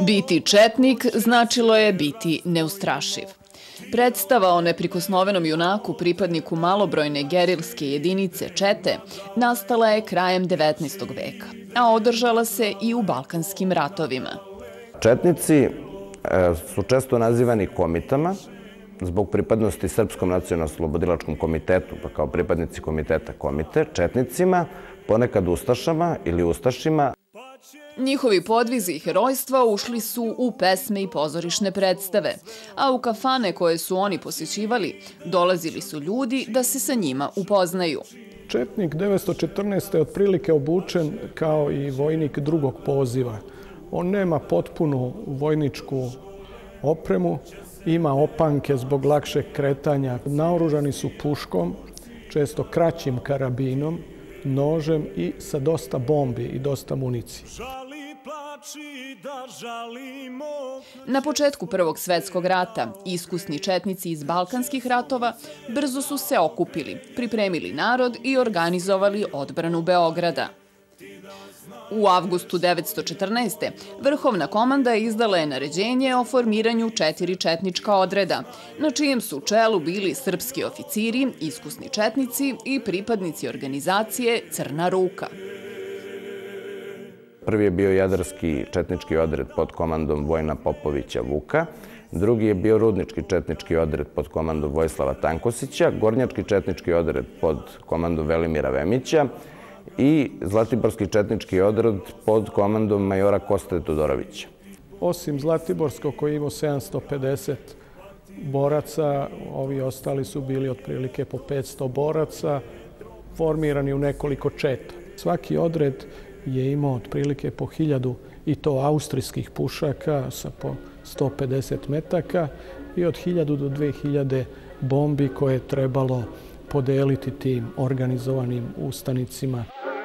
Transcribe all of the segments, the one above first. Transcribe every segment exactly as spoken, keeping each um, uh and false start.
Biti četnik značilo je biti neustrašiv. Predstava o neprikosnovenom junaku, pripadniku malobrojne gerilske jedinice Čete, nastala je krajem devetnaestog veka, a održala se i u Balkanskim ratovima. Četnici su često nazivani komitama zbog pripadnosti Srpskom nacionalno-oslobodilačkom komitetu, pa kao pripadnici komiteta komite, četnicima, ponekad ustašama ili ustašima. Njihovi podvizi i herojstva ušli su u pesme i pozorišne predstave, a u kafane koje su oni posjećivali dolazili su ljudi da se sa njima upoznaju. Četnik devetsto četrnaeste. je otprilike obučen kao i vojnik drugog poziva. On nema potpunu vojničku opremu, ima opanke zbog lakšeg kretanja. Naoružani su puškom, često kraćim karabinom, nožem i sa dosta bombi i dosta municije. Na početku Prvog svetskog rata iskusni četnici iz Balkanskih ratova brzo su se okupili, pripremili narod i organizovali odbranu Beograda. U avgustu devetsto četrnaeste. vrhovna komanda izdala je naređenje o formiranju četiri četnička odreda, na čijem su čelu bili srpski oficiri, iskusni četnici i pripadnici organizacije Crna ruka. Prvi je bio Jadarski četnički odred pod komandom Vojna Popovića Vuka, drugi je bio Rudnički četnički odred pod komandom Vojislava Tankosića, Gornjački četnički odred pod komandom Velimira Vemića i Zlatiborski četnički odred pod komandom majora Koste Todorovića. Osim Zlatiborskog koji imao sedamsto pedeset boraca, ovi ostali su bili otprilike po petsto boraca, formirani u nekoliko četa. Svaki odred je imao otprilike po hiljadu i to austrijskih pušaka sa po sto pedeset metaka i od hiljadu do dve hiljade bombi koje je trebalo podeliti tim organizovanim ustanicima.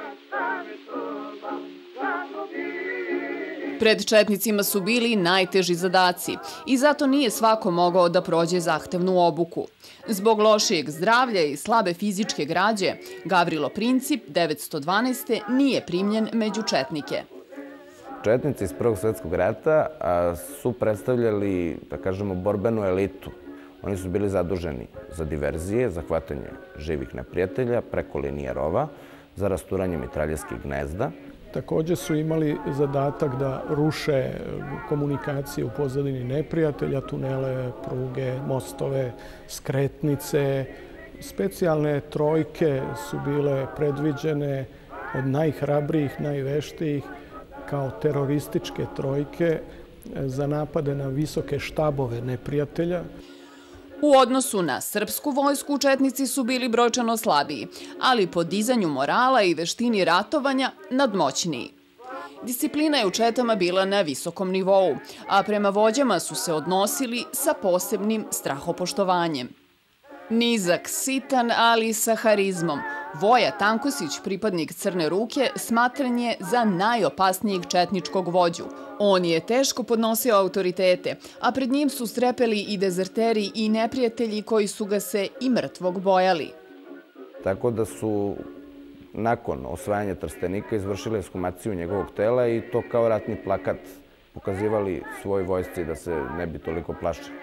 Pred četnicima su bili najteži zadaci i zato nije svako mogao da prođe zahtevnu obuku. Zbog lošijeg zdravlja i slabe fizičke građe, Gavrilo Princip devetsto dvanaeste. nije primljen među četnike. Četnici iz Prvog svjetskog rata su predstavljali, da kažemo, borbenu elitu. Oni su bili zaduženi za diverzije, za hvatanje živih neprijatelja preko linije rova, za rasturanje mitraljeskih gnezda. Također su imali zadatak da ruše komunikacije u pozadini neprijatelja, tunele, pruge, mostove, skretnice. Specijalne trojke su bile predviđene od najhrabrijih, najveštijih kao terorističke trojke za napade na visoke štabove neprijatelja. U odnosu na srpsku vojsku četnici su bili brojčano slabiji, ali po dizanju morala i veštini ratovanja nadmoćniji. Disciplina je u četama bila na visokom nivou, a prema vođama su se odnosili sa posebnim strahopoštovanjem. Nizak, sitan, ali sa harizmom, Voja Tankosić, pripadnik Crne ruke, smatran je za najopasnijeg četničkog vođu. On je teško podnosio autoritete, a pred njim su strepeli i dezerteri i neprijatelji koji su ga se i mrtvog bojali. Tako da su nakon osvajanja Trstenika izvršili ekshumaciju njegovog tela i to kao ratni plakat pokazivali svoj vojsci da se ne bi toliko plašili.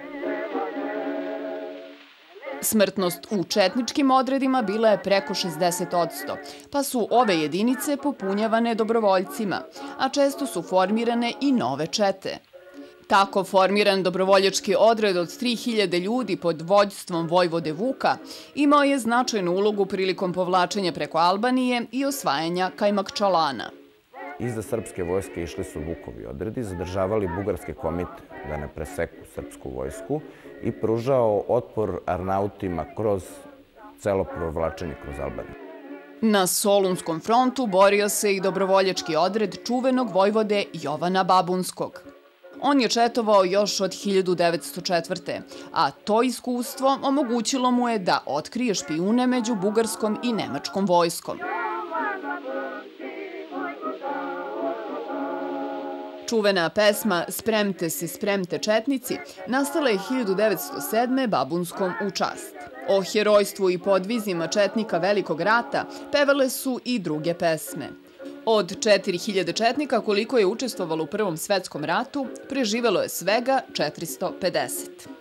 Smrtnost u četničkim odredima bila je preko šezdeset posto, pa su ove jedinice popunjavane dobrovoljcima, a često su formirane i nove čete. Tako formiran dobrovoljački odred od tri hiljade ljudi pod vođstvom Vojvode Vuka imao je značajnu ulogu prilikom povlačenja preko Albanije i osvajanja Kajmakčalana. Iza srpske vojske išli su Vukovi odredi, zadržavali bugarske komite da ne preseku srpsku vojsku i pružao otpor Arnautima kroz celo provlačenje kroz Albaniju. Na Solunskom frontu borio se i dobrovoljački odred čuvenog vojvode Jovana Babunskog. On je četovao još od hiljadu devetsto četvrte. a to iskustvo omogućilo mu je da otkrije špijune među bugarskom i nemačkom vojskom. Čuvena pesma Spremte se, spremte četnici nastala je hiljadu devetsto sedme. Babunskom u čast. O herojstvu i podvizima četnika Velikog rata pevale su i druge pesme. Od četiri hiljade četnika koliko je učestvovalo u Prvom svetskom ratu, preživelo je svega četiristo pedeset.